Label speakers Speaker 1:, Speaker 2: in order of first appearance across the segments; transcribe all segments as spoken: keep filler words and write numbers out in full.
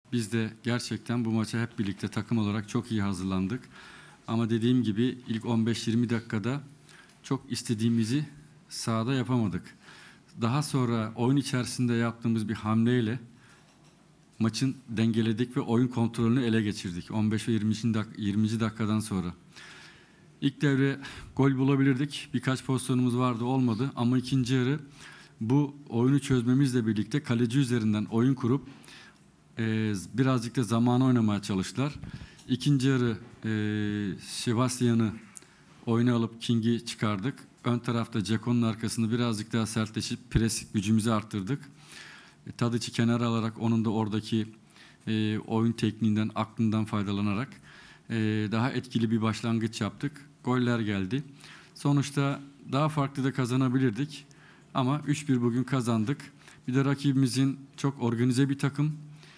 Speaker 1: Biz de gerçekten bu maça hep birlikte takım olarak çok iyi hazırlandık. Ama dediğim gibi ilk on beş yirmi dakikada çok istediğimizi sahada yapamadık. Daha sonra oyun içerisinde yaptığımız bir hamleyle maçın dengeledik ve oyun kontrolünü ele geçirdik. on beş ve yirminci dakikadan sonra. İlk devre gol bulabilirdik. Birkaç pozisyonumuz vardı, olmadı. Ama ikinci yarı bu oyunu çözmemizle birlikte kaleci üzerinden oyun kurup e, birazcık da zamanı oynamaya çalıştılar. İkinci yarı e, Sebastian'ı oyuna alıp King'i çıkardık. Ön tarafta Ceko'nun arkasını birazcık daha sertleşip pres gücümüzü arttırdık. E, Tadiç'i kenara alarak onun da oradaki e, oyun tekniğinden, aklından faydalanarak e, daha etkili bir başlangıç yaptık. Goller geldi. Sonuçta daha farklı da kazanabilirdik. Ama üç bir bugün kazandık. Bir de rakibimizin çok organize bir takım.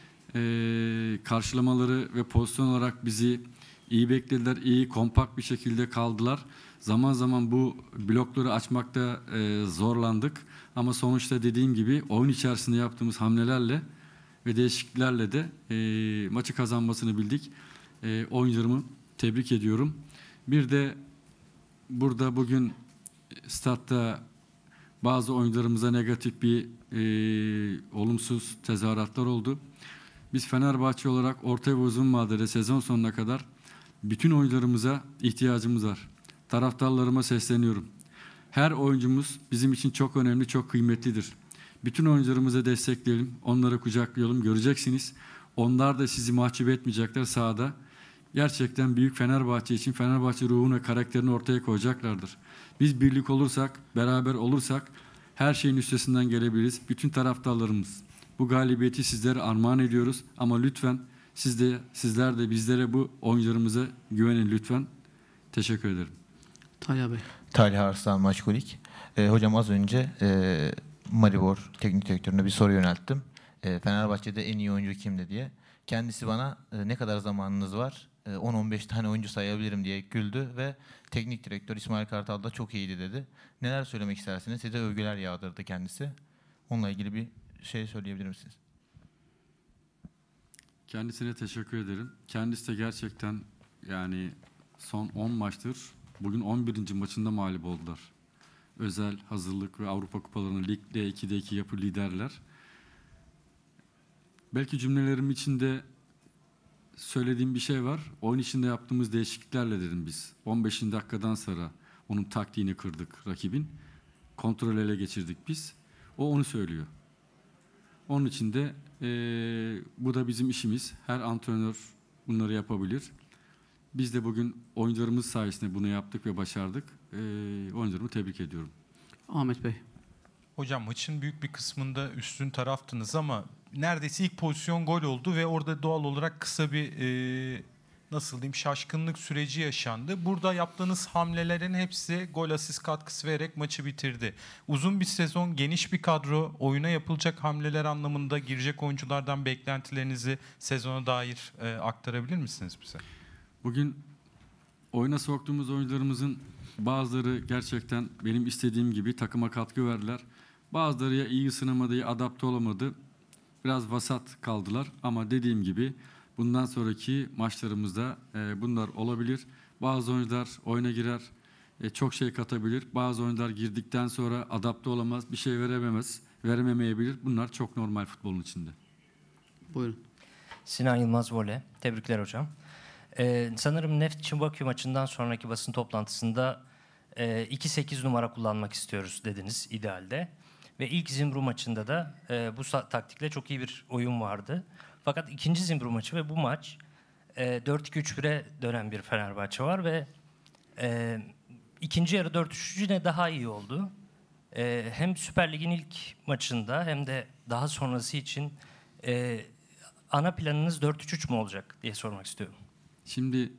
Speaker 1: E, karşılamaları ve pozisyon olarak bizi iyi beklediler. İyi, kompakt bir şekilde kaldılar. Zaman zaman bu blokları açmakta e, zorlandık. Ama sonuçta dediğim gibi oyun içerisinde yaptığımız hamlelerle ve değişikliklerle de e, maçı kazanmasını bildik. E, oyuncularımı tebrik ediyorum. Bir de burada bugün statta bazı oyuncularımıza negatif bir e, olumsuz tezahüratlar oldu. Biz Fenerbahçe olarak orta ve uzun vadede sezon sonuna kadar bütün oyuncularımıza ihtiyacımız var. Taraftarlarıma sesleniyorum. Her oyuncumuz bizim için çok önemli, çok kıymetlidir. Bütün oyuncularımıza destekleyelim, onları kucaklayalım. Göreceksiniz, onlar da sizi mahcup etmeyecekler sahada. Gerçekten büyük Fenerbahçe için Fenerbahçe ruhunu ve karakterini ortaya koyacaklardır. Biz birlik olursak, beraber olursak her şeyin üstesinden gelebiliriz. Bütün taraftarlarımız bu galibiyeti sizlere armağan ediyoruz. Ama lütfen siz de, sizler de bizlere, bu oyuncularımıza güvenin lütfen. Teşekkür ederim.
Speaker 2: Talha Bey.
Speaker 3: Talha Arslan, Maçkolik. E, hocam az önce e, Maribor teknik direktörüne bir soru yönelttim. E, Fenerbahçe'de en iyi oyuncu kimdi diye. Kendisi bana e, ne kadar zamanınız var, e, on on beş tane oyuncu sayabilirim diye güldü ve teknik direktör İsmail Kartal da çok iyiydi dedi. Neler söylemek istersiniz? Size övgüler yağdırdı kendisi. Onunla ilgili bir şey söyleyebilir misiniz?
Speaker 1: Kendisine teşekkür ederim. Kendisi de gerçekten yani son on maçtır bugün on birinci maçında mağlup oldular. Özel hazırlık ve Avrupa Kupalarını Lig'de ikide iki yapı liderler. Belki cümlelerim içinde söylediğim bir şey var. Oyun içinde yaptığımız değişikliklerle dedim biz. on beşinci dakikadan sonra onun taktiğini kırdık rakibin. Kontrol ele geçirdik biz. O onu söylüyor. Onun için de e, bu da bizim işimiz. Her antrenör bunları yapabilir. Biz de bugün oyuncularımız sayesinde bunu yaptık ve başardık. E, oyuncularımı tebrik ediyorum.
Speaker 2: Ahmet Bey.
Speaker 4: Hocam maçın büyük bir kısmında üstün taraftınız ama neredeyse ilk pozisyon gol oldu ve orada doğal olarak kısa bir e, nasıl diyeyim şaşkınlık süreci yaşandı. Burada yaptığınız hamlelerin hepsi gol asist katkısı vererek maçı bitirdi. Uzun bir sezon, geniş bir kadro, oyuna yapılacak hamleler anlamında girecek oyunculardan beklentilerinizi sezona dair e, aktarabilir misiniz bize?
Speaker 1: Bugün oyuna soktuğumuz oyuncularımızın bazıları gerçekten benim istediğim gibi takıma katkı verdiler. Bazıları ya iyi ısınamadı ya adapte olamadı. Biraz vasat kaldılar ama dediğim gibi bundan sonraki maçlarımızda e, bunlar olabilir. Bazı oyuncular oyuna girer, e, çok şey katabilir. Bazı oyuncular girdikten sonra adapte olamaz, bir şey verememez, verememeyebilir. Bunlar çok normal futbolun içinde.
Speaker 2: Buyurun.
Speaker 5: Sinan Yılmaz Vole. Tebrikler hocam. Ee, sanırım Neft Çimbakü maçından sonraki basın toplantısında e, iki sekiz numara kullanmak istiyoruz dediniz idealde. Ve ilk Zimbru maçında da e, bu taktikle çok iyi bir oyun vardı. Fakat ikinci Zimbru maçı ve bu maç e, dört iki üç bire dönen bir Fenerbahçe var ve e, ikinci yarı dört üç üç yine daha iyi oldu. E, hem Süper Lig'in ilk maçında hem de daha sonrası için e, ana planınız dört üç üç mü olacak diye sormak istiyorum.
Speaker 1: Şimdi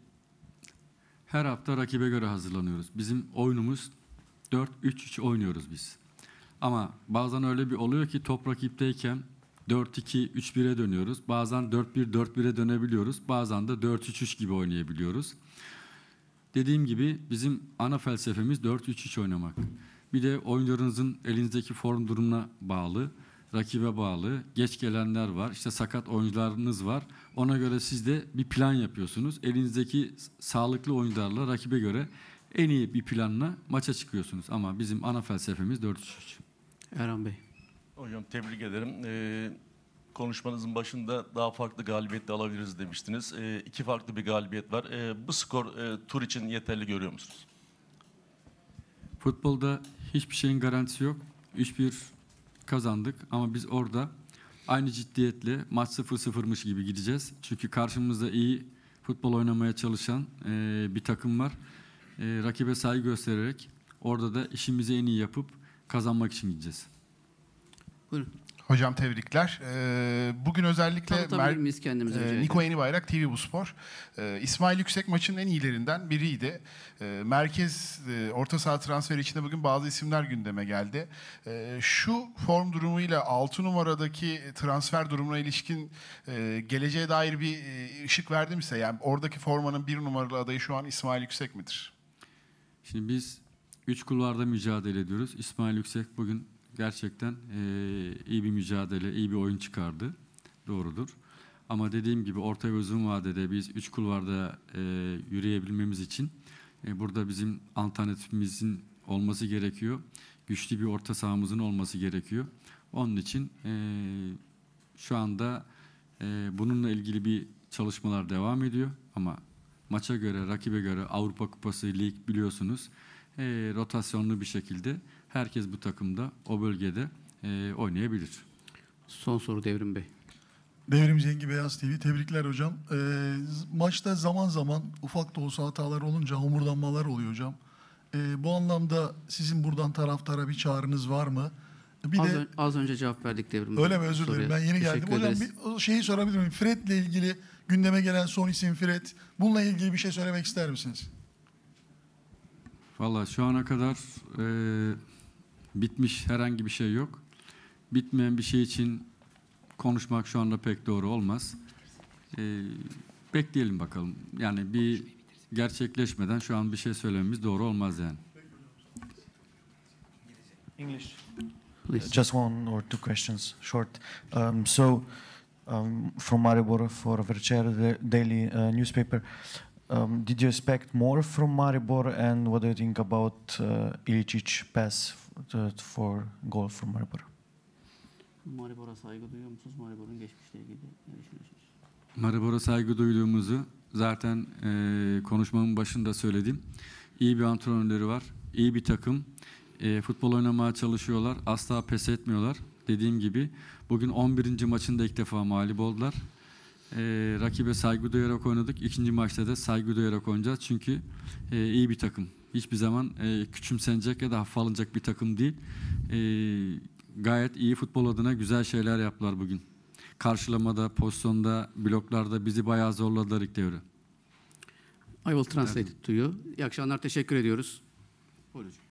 Speaker 1: her hafta rakibe göre hazırlanıyoruz. Bizim oyunumuz dört üç üç oynuyoruz biz. Ama bazen öyle bir oluyor ki top rakipteyken dört iki üç bire dönüyoruz. Bazen dört bir dört bire dönebiliyoruz. Bazen de dört üç üç gibi oynayabiliyoruz. Dediğim gibi bizim ana felsefemiz dört üç üç oynamak. Bir de oyuncularınızın elinizdeki form durumuna bağlı. rakibe bağlı. Geç gelenler var. İşte sakat oyuncularınız var. Ona göre siz de bir plan yapıyorsunuz. Elinizdeki sağlıklı oyuncularla rakibe göre en iyi bir planla maça çıkıyorsunuz. Ama bizim ana felsefemiz dört üç üç.
Speaker 2: Erhan Bey.
Speaker 6: Hocam tebrik ederim. Ee, konuşmanızın başında daha farklı galibiyet de alabiliriz demiştiniz. Ee, iki farklı bir galibiyet var. Ee, bu skor e, tur için yeterli görüyor musunuz?
Speaker 1: Futbolda hiçbir şeyin garantisi yok. üç bir kazandık ama biz orada aynı ciddiyetle maç sıfır sıfırmış gibi gideceğiz. Çünkü karşımızda iyi futbol oynamaya çalışan e, bir takım var. E, rakibe saygı göstererek orada da işimizi en iyi yapıp kazanmak için gideceğiz.
Speaker 2: Buyurun.
Speaker 7: Hocam tebrikler. Ee, bugün özellikle
Speaker 2: Tanıtabilir miyiz kendimizi? rica
Speaker 7: e,
Speaker 2: ederim?
Speaker 7: Niko Yenibayrak T V Bu Spor. Ee, İsmail Yüksek maçın en iyilerinden biriydi. Ee, merkez e, orta saha transferi içinde bugün bazı isimler gündeme geldi. Ee, şu form durumuyla altı numaradaki transfer durumuna ilişkin e, geleceğe dair bir e, ışık verdi mi size? Yani oradaki formanın bir numaralı adayı şu an İsmail Yüksek midir?
Speaker 1: Şimdi biz üç kulvarda mücadele ediyoruz. İsmail Yüksek bugün gerçekten e, iyi bir mücadele, iyi bir oyun çıkardı. Doğrudur. Ama dediğim gibi orta ve uzun vadede biz üç kulvarda e, yürüyebilmemiz için e, burada bizim alternatifimizin olması gerekiyor. Güçlü bir orta sahamızın olması gerekiyor. Onun için e, şu anda e, bununla ilgili bir çalışmalar devam ediyor. Ama maça göre, rakibe göre Avrupa Kupası, lig biliyorsunuz e, rotasyonlu bir şekilde herkes bu takımda, o bölgede e, oynayabilir.
Speaker 2: Son soru Devrim Bey.
Speaker 8: Devrim Cengi Beyaz T V. Tebrikler hocam. Ee, z- maçta zaman zaman ufak da olsa hatalar olunca homurdanmalar oluyor hocam. Ee, bu anlamda sizin buradan taraftara bir çağrınız var mı? Bir
Speaker 2: Az,
Speaker 8: de
Speaker 2: ön- az önce cevap verdik Devrim Bey.
Speaker 8: öyle mi, özür dilerim,
Speaker 2: Soruya.
Speaker 8: ben yeni geldim.
Speaker 2: Teşekkür
Speaker 8: Hocam
Speaker 2: ederiz.
Speaker 8: bir o şeyi sorabilir miyim? Fred'le ilgili gündeme gelen son isim Fred. Bununla ilgili bir şey söylemek ister misiniz?
Speaker 1: Vallahi şu ana kadar e, bitmiş herhangi bir şey yok. Bitmeyen bir şey için konuşmak şu anda pek doğru olmaz. E, bekleyelim bakalım. Yani bir gerçekleşmeden şu an bir şey söylememiz doğru olmaz yani.
Speaker 9: English.
Speaker 2: Please.
Speaker 9: Just one or two questions, short. Um, so, um, from Maribor for Vercer the daily uh, newspaper, um, did you expect more from Maribor, and what do you think about uh, Ilicic pass f- to, for goal from Maribor?
Speaker 2: Maribor'a saygı duyuyor musunuz? Maribor'un geçmişle ilgili ne düşünüyorsunuz?
Speaker 1: Maribor'a saygı duyduğumuzu zaten e, konuşmamın başında söyledim. İyi bir antrenörleri var, iyi bir takım. E, futbol oynamaya çalışıyorlar, asla pes etmiyorlar. Dediğim gibi bugün on birinci maçında ilk defa mağlup oldular. E, rakibe saygı duyarak oynadık. İkinci maçta da saygı duyarak oynayacağız. Çünkü e, iyi bir takım. Hiçbir zaman e, küçümsenecek ya da hafife alınacak bir takım değil. E, gayet iyi futbol adına güzel şeyler yaptılar bugün. Karşılamada, pozisyonda, bloklarda bizi bayağı zorladılar ilk devre.
Speaker 2: I will translate it to you. İyi akşamlar, teşekkür ediyoruz. Buyurun.